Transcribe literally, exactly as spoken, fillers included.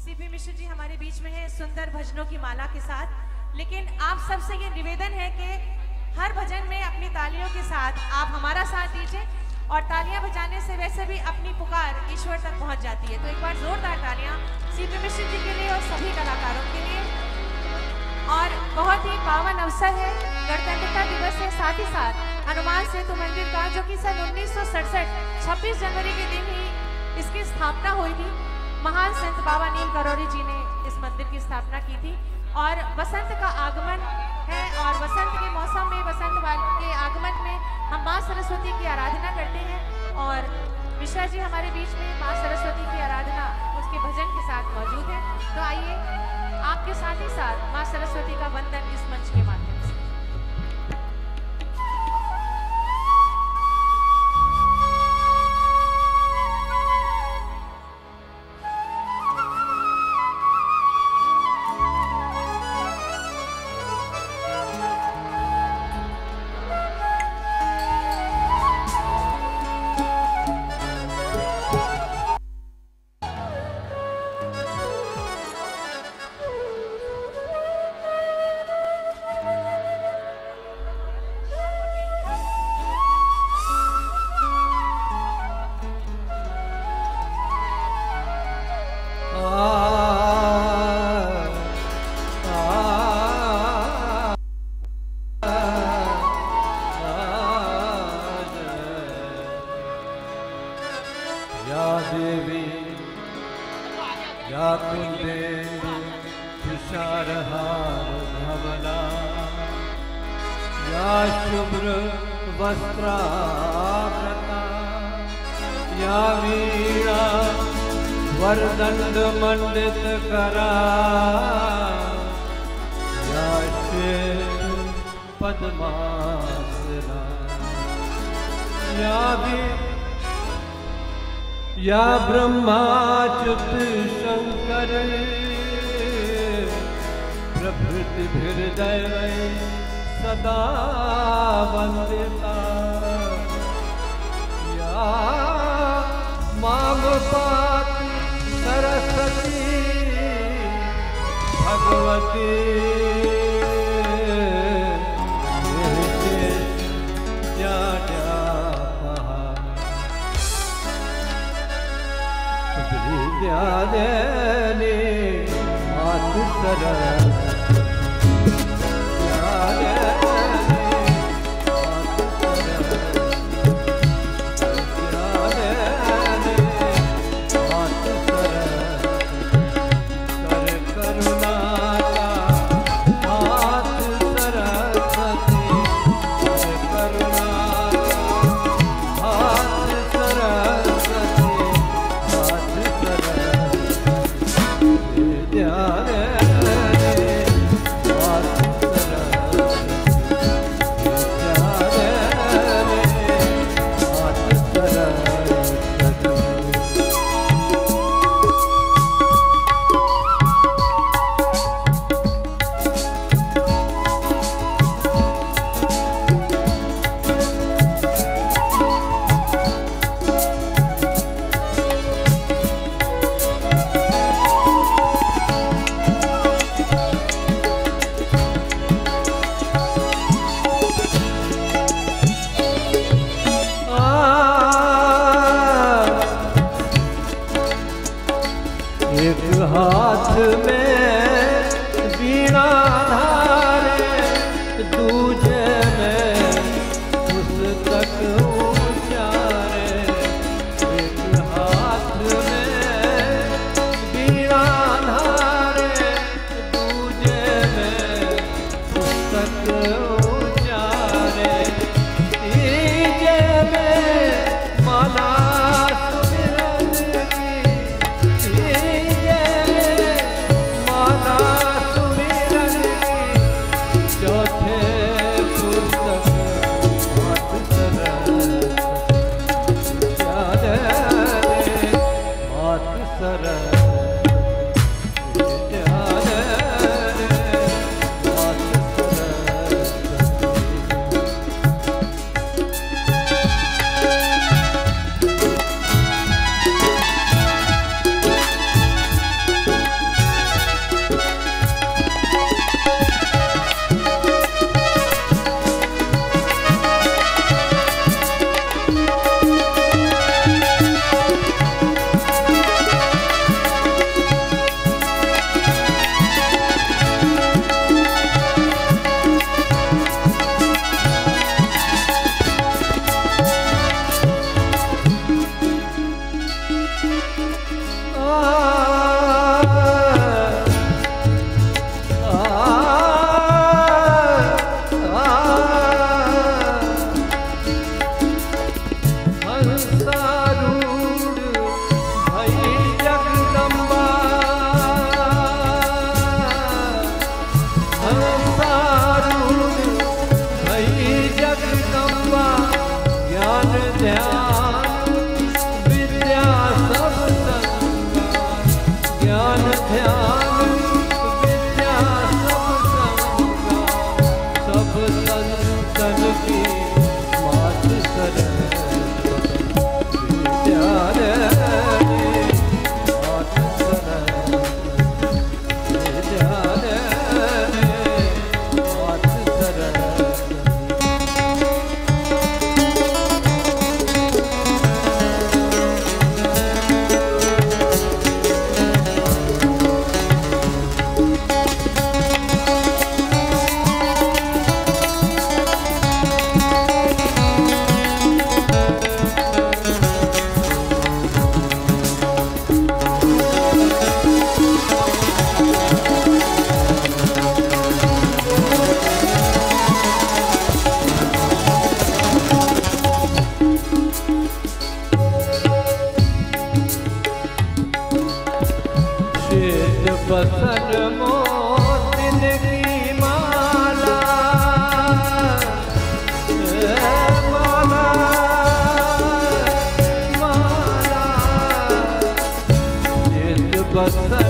CP Mishra ji हमारे बीच में हैं सुंदर भजनों की माला के साथ। लेकिन आप सबसे ये निवेदन है कि हर भजन में अपनी तालियों के साथ आप हमारा साथ दीजिए, और तालियां बजाने से वैसे भी अपनी पुकार ईश्वर तक पहुंच जाती है। तो एक बार जोरदार तालियां सीपी मिश्र जी के लिए और सभी कलाकारों के लिए। और बहुत ही पावन अवसर है, गणतंत्रता दिवस है, साथ ही साथ हनुमान सेतु मंदिर का, जो कि सन उन्नीस सौ सड़सठ छब्बीस जनवरी के दिन ही इसकी स्थापना हुई थी। महान संत बाबा नील करौरी जी ने इस मंदिर की स्थापना की थी। और वसंत का आगमन है, और वसंत के मौसम में, वसंत के आगमन में हम माँ सरस्वती की आराधना करते हैं। और मिश्रा जी हमारे बीच में माँ सरस्वती की आराधना उसके भजन के साथ मौजूद है। तो आइए आपके साथ ही साथ माँ सरस्वती का वंदन इस मंच के माध्यम से। वरदंड मंडित करा, या श्वेत पद्मासना, या भी या ब्रह्माच्युत शंकर प्रभृति हृदय सदा वंदिता, या मामपाति सरस्वती भगवती विद्यादेवी मातु सरस्वती Yeah. हंसारूढ़ भई जगदम्बा हंसारूढ़ भई जगदम्बा ज्ञान ध्यान विद्या सब संगा ज्ञान ध्यान विद्या सब संगा सब संतन की मात सरस्वती विद्यालय मात सरस्वती विद्यालय मात सरस्वती। श्वेत बसन मोतिन की माला माला माला श्वेत बसन